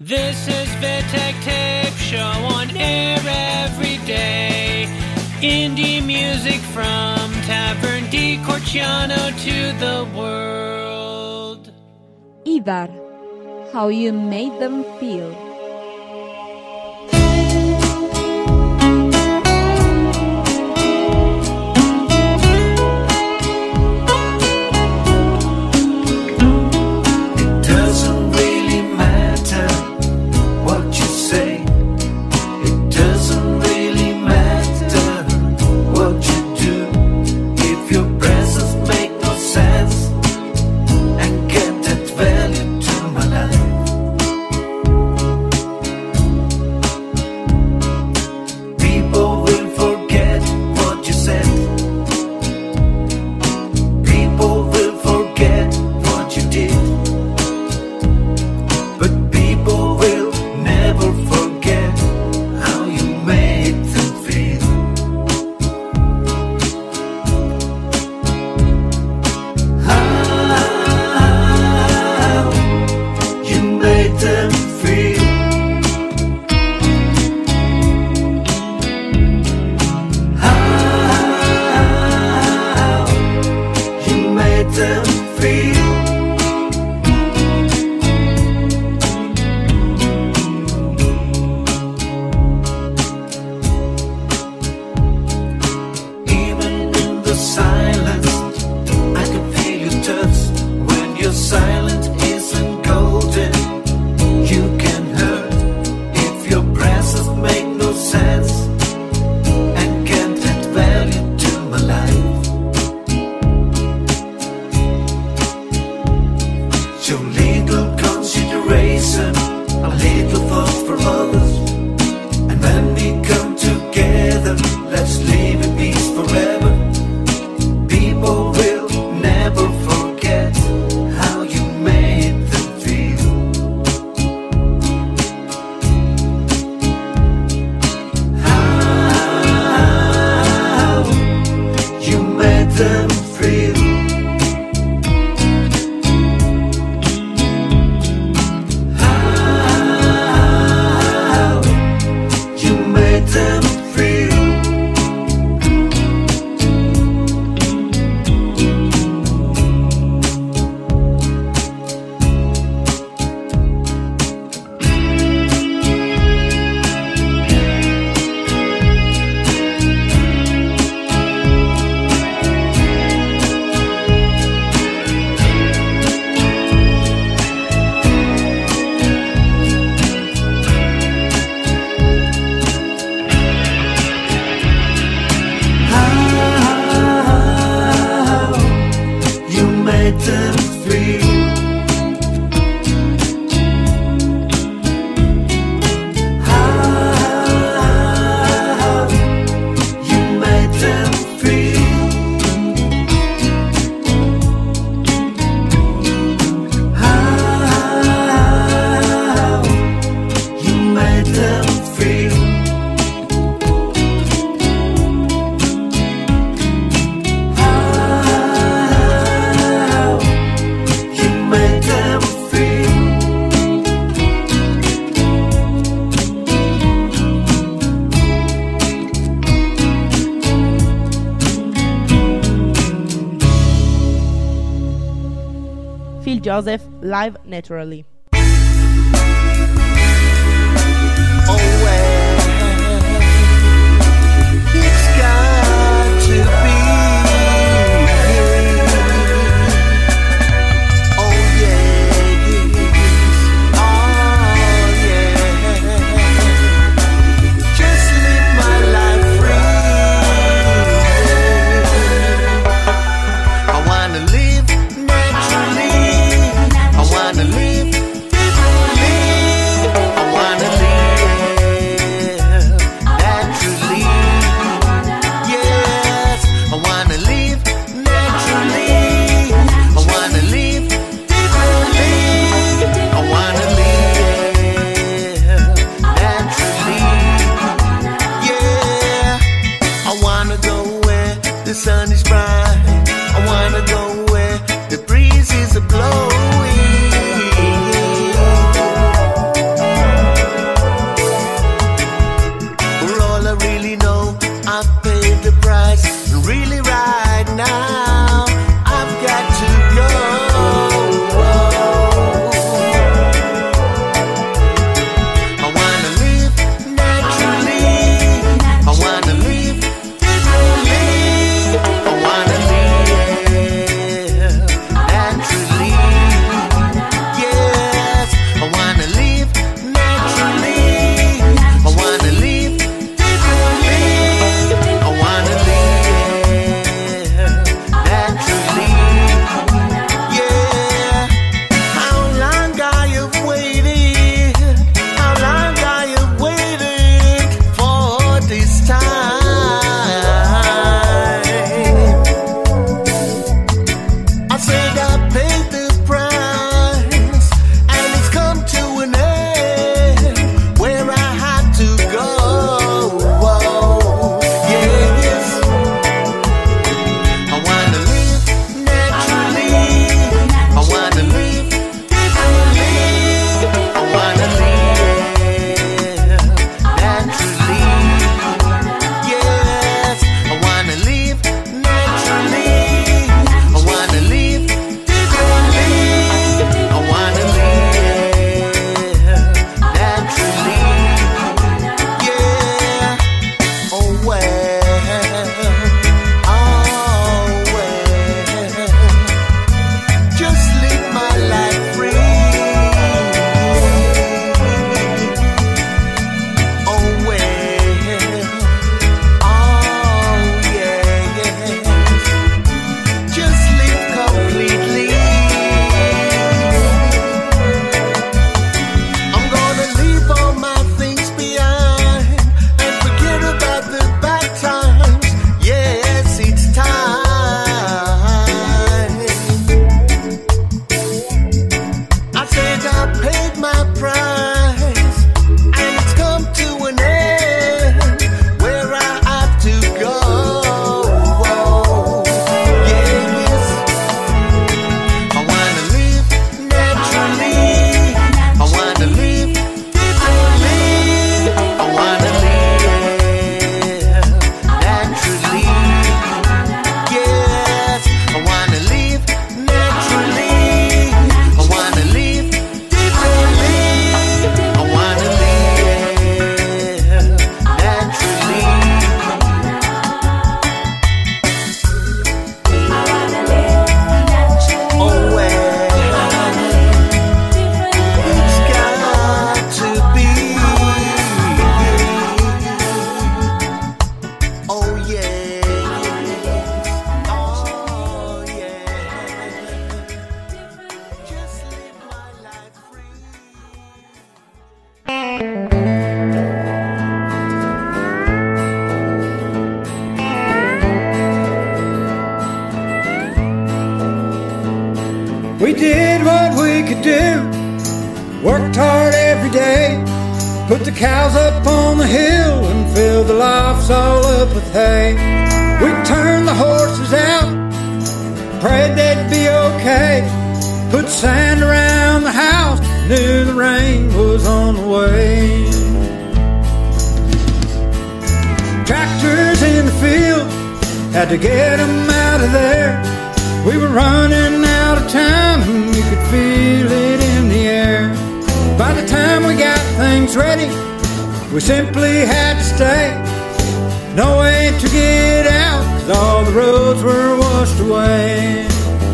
This is Vitek Tape Show on air every day. Indie music from Tavern di Corciano to the world. Ivar, how you made them feel. Phil Joseph, live naturally. Oh well, it's got to be. Oh yeah, oh yeah. Just live my life free. I wanna live naturally. I wanna live We did what we could do, worked hard every day, put the cows up on the hill and filled the lofts all up with hay. We turned the horses out, prayed they'd be okay, put sand around the house, knew the rain was on the way. Tractors in the field, had to get them out of there. We were running out of time and you could feel it in the air. By the time we got things ready, we simply had to stay. No way to get out, 'cause all the roads were washed away.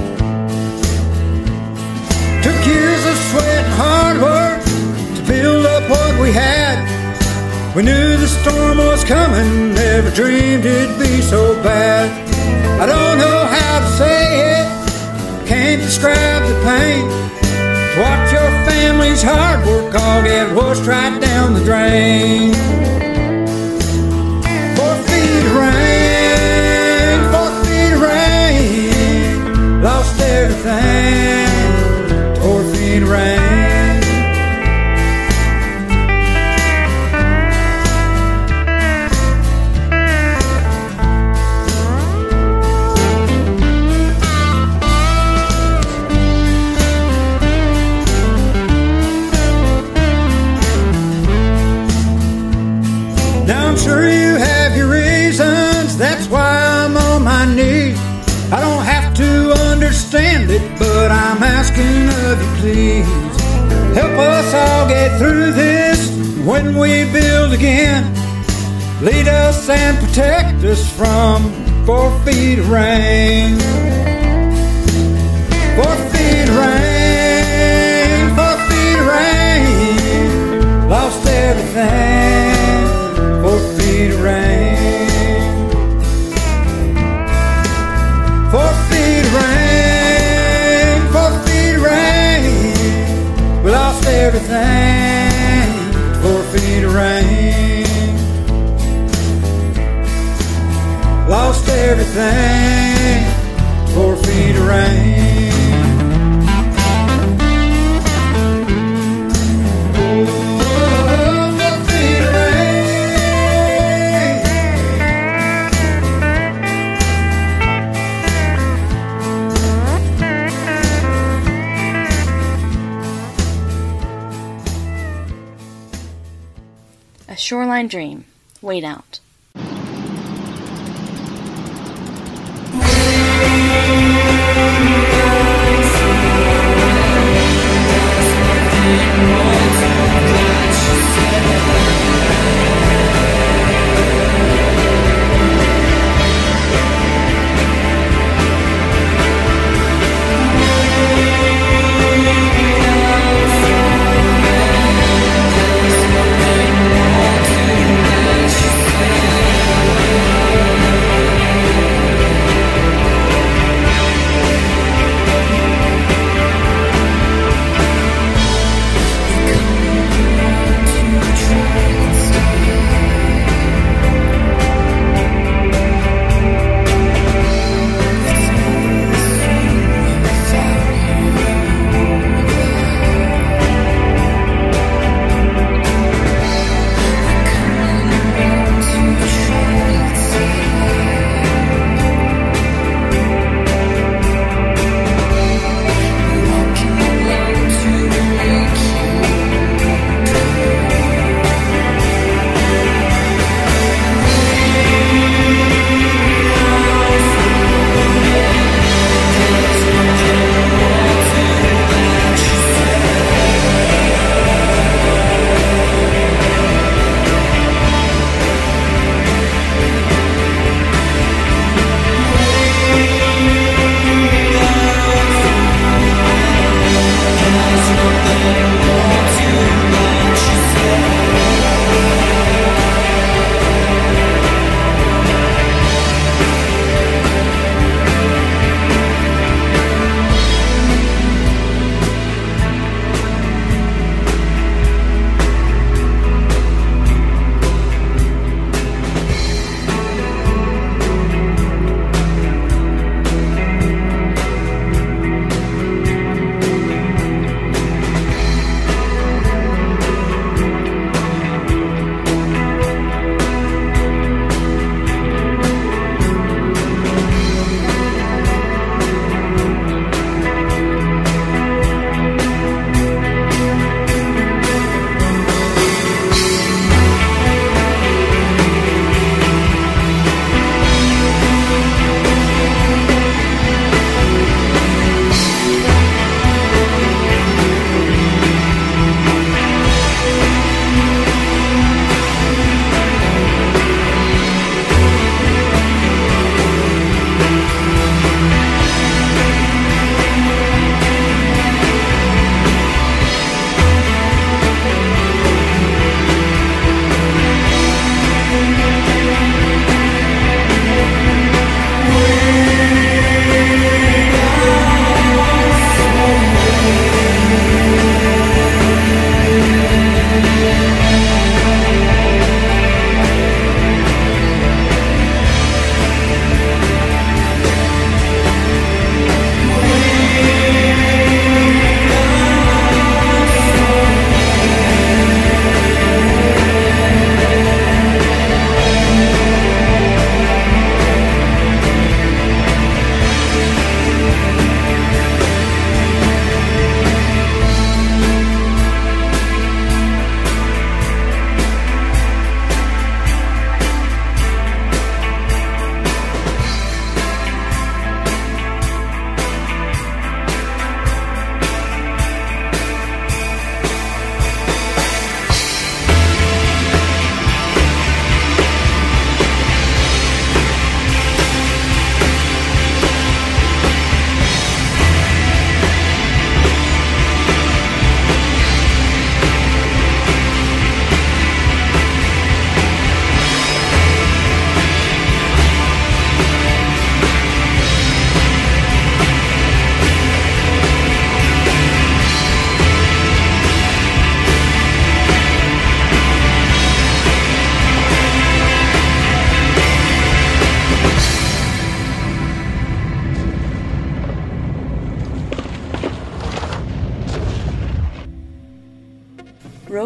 Took years of sweat and hard work to build up what we had. We knew the storm was coming, never dreamed it'd be so bad. I don't know how to say it, can't describe the pain. To watch your family's hard work all get washed right down the drain. 4 feet of rain, 4 feet of rain, lost everything. 4 feet of rain. Now I'm sure you have your reasons, that's why I'm on my knees. I don't have to understand it, but I'm asking of you please. Help us all get through this when we build again. Lead us and protect us from 4 feet of rain. 4 feet of rain, 4 feet of rain, lost everything. 4 feet of rain, 4 feet of rain, 4 feet of rain, we lost everything. 4 feet of rain, lost everything. 4 feet of rain. Shoreline Dream, Wait Out. Say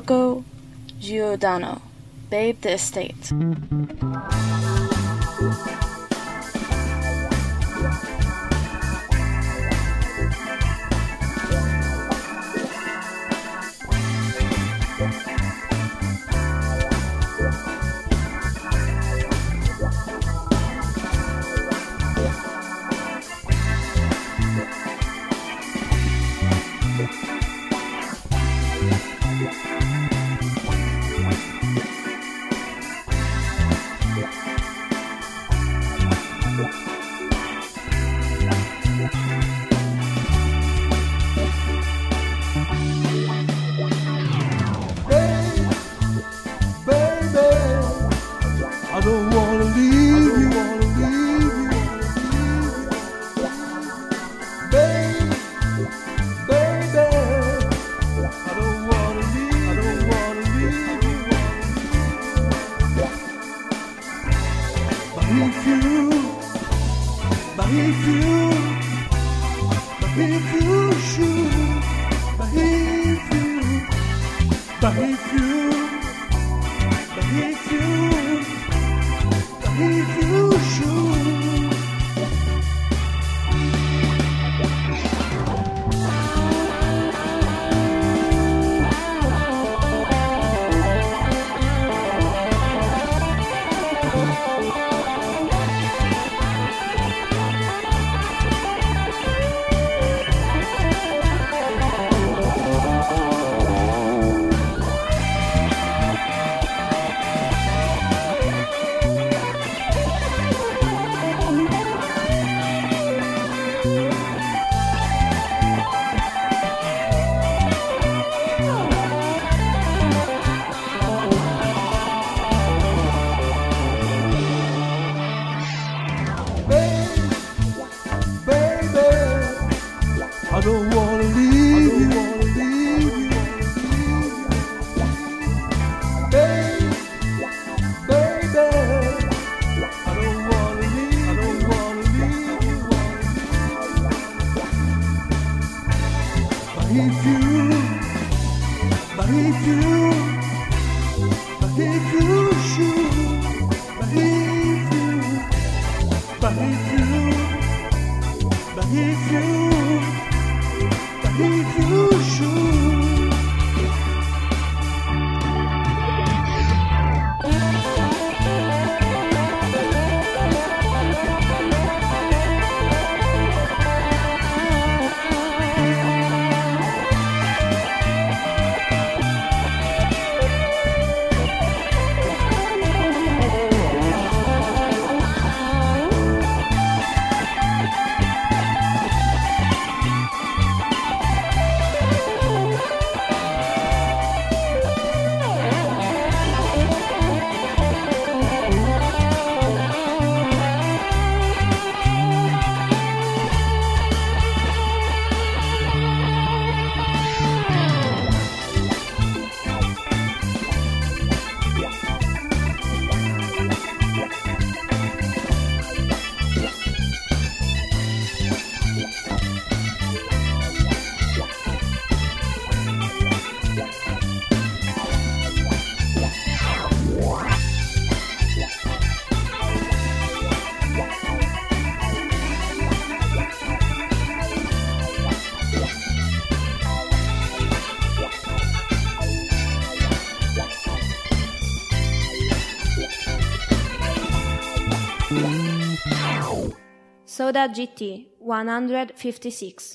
Yoko Giordano, Babe the Estate. Soda GT 156.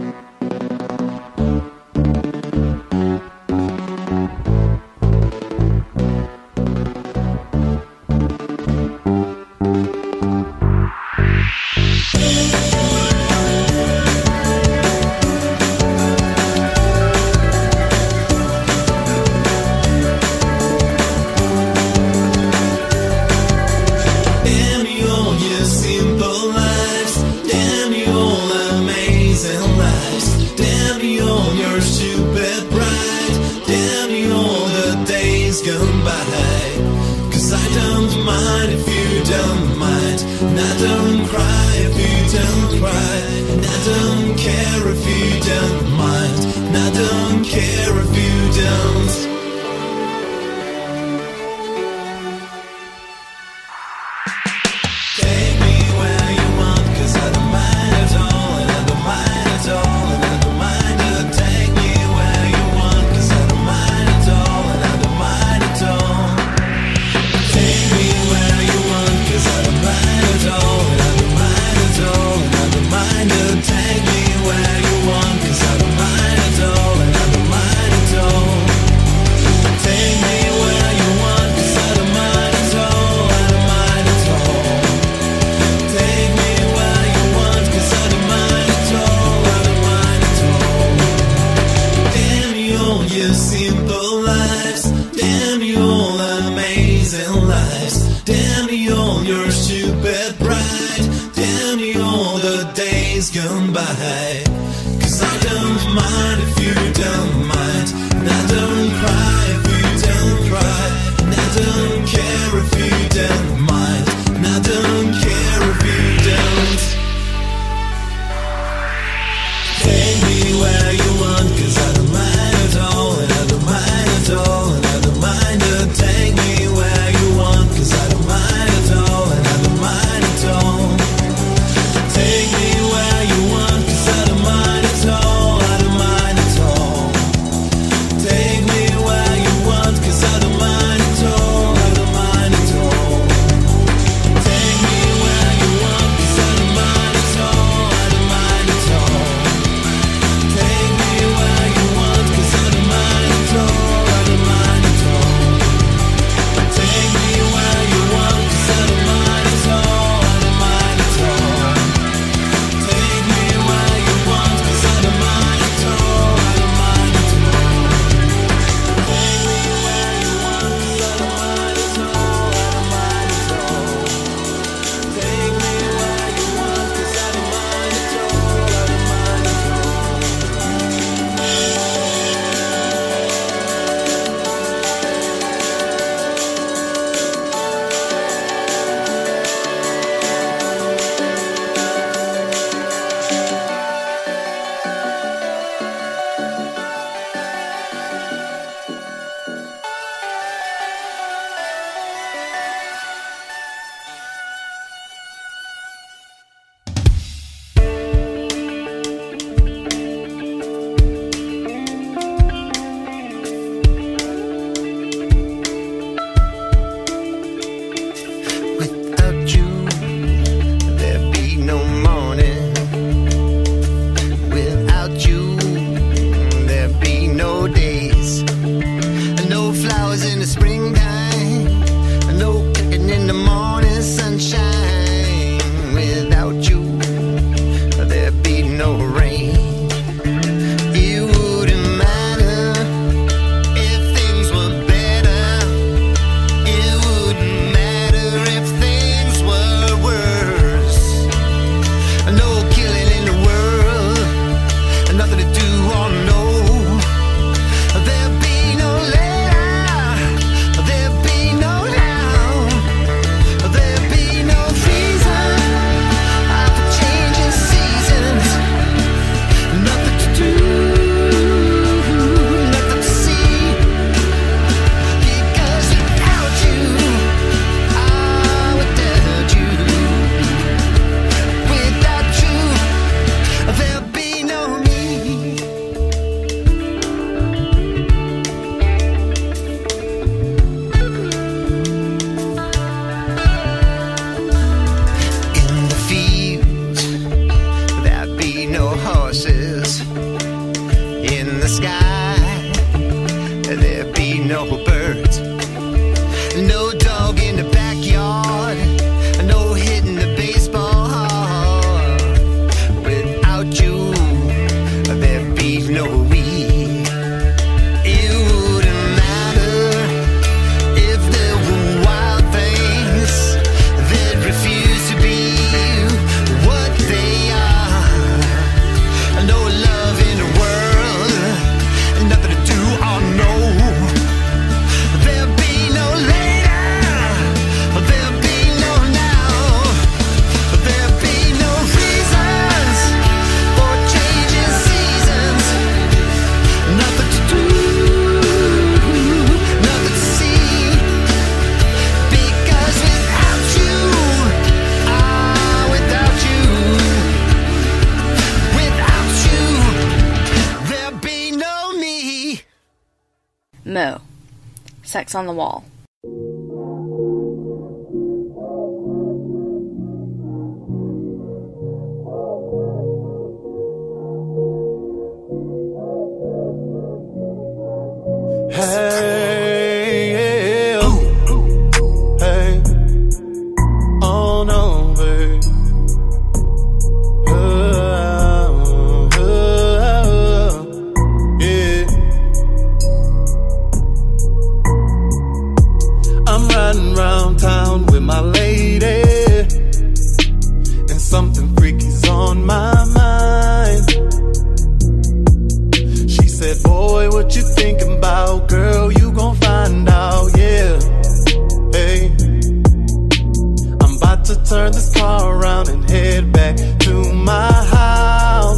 don't care if you don't mind, and I don't care if you don't. gone by. 'Cause I don't mind if you don't mind, and I don't cry if you don't cry, and I don't care if you don't mind, and I don't care if you don't. Take me where you want, 'cause I don't mind at all, and I don't mind at all, and I don't mind it. Take me where you want, 'cause I don't mind at all, and I don't mind at all. Take me where you want, 'cause I don't mind at all, I don't mind at all. Take me where you want, 'cause I don't mind at all, I don't mind at all. Take me where you want, 'cause I don't mind at all, I don't mind at all. Take me where you want, 'cause I don't mind at all, I don't mind at all. Take me where you want, 'cause I don't mind at all, I don't mind at all. Take me where you want, 'cause I don't mind at all, I don't mind at all. Take me where you want, 'cause I don't mind at all, I don't mind at all. Take me where you want, 'cause I don't mind at all, I don't mind at Without you, there'd be no morning. Without you, there'd be no days. No flowers in the springtime, no cooking in the morning sunshine. Without you, there'd be no rain. It wouldn't matter if things were better. It wouldn't matter if things were worse. No killing in the world, nothing to do or know. There'd be no later, there'd be no now, there'd be no reason for changing seasons. Nothing to do, nothing to see. Because without you, without you, without you, there'll be no me. In the fields, there'd be no horses. In the sky, there'd be no birds. No dog in the backyard, no hitting the baseball. Without you, there'd be no we. It wouldn't matter if there were wild things that refuse to be what they are. No love in the world, nothing to do or know. There'll be no later, there'll be no now, there'll be no reasons for changing seasons. Nothing to do, nothing to see. Because without you, without you, without you, there'll be no me. Mo. Sex on the Wall. Hey, hey, oh no, babe. Yeah. I'm riding round town with my lady, and something freaky's on my mind. what you thinking about, girl, you gon' find out, yeah. Hey, I'm about to turn this car around and head back to my house,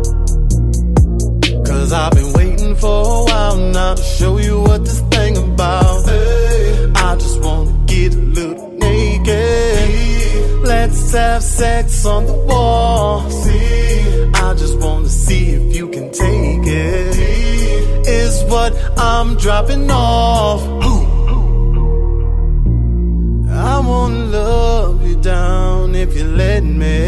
'cause I've been waiting for a while now to show you what this thing about. Hey, I just wanna get a little naked. Let's have sex on the wall. See, I just wanna see if you can take it. Is what I'm dropping off. I wanna love you down if you let me.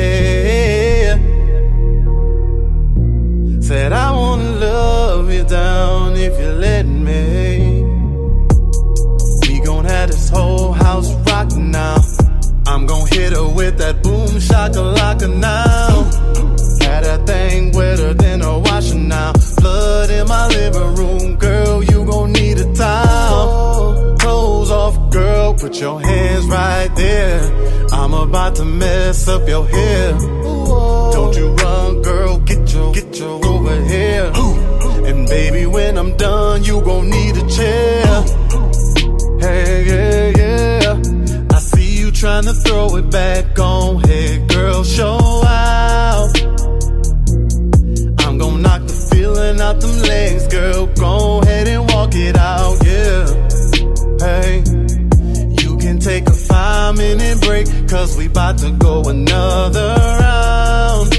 Said I wanna love you down if you let me. We gon' have this whole house rockin' now. I'm gon' hit her with that boom shakalaka now. Had that thing wetter than a washer now. Flood in my living room, girl, you gon' need a towel. Clothes off, girl, put your hands right there. I'm about to mess up your hair. Don't you run, girl, get your over here. And baby, when I'm done, you gon' need a chair. Hey, yeah, yeah, I see you tryna throw it back on. Hey, girl, show out. I'm gon' knock the feeling out them legs, girl. Go ahead and walk it out, yeah. Hey, you can take a 5-minute break, 'cause we bout to go another round.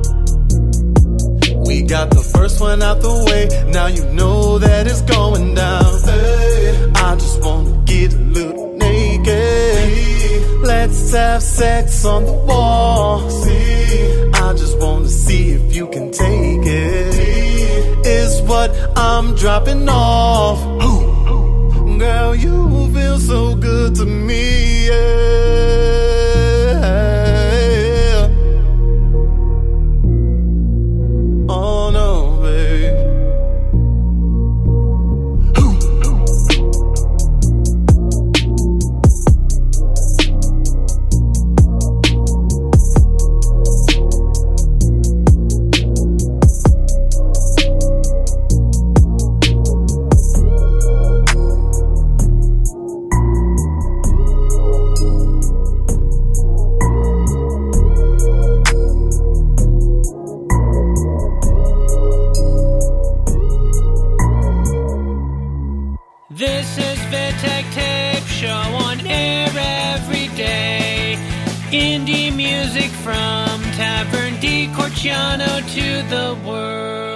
We got the first one out the way, now you know that it's going down. Hey, I just wanna get a little naked. Let's have sex on the wall. See, I just wanna see if you can take it. Is what I'm dropping off. Girl, you feel so good to me, yeah. Oh no, babe. This is Vittek Tape Show on air every day. Indie music from Tavern di Corciano to the world.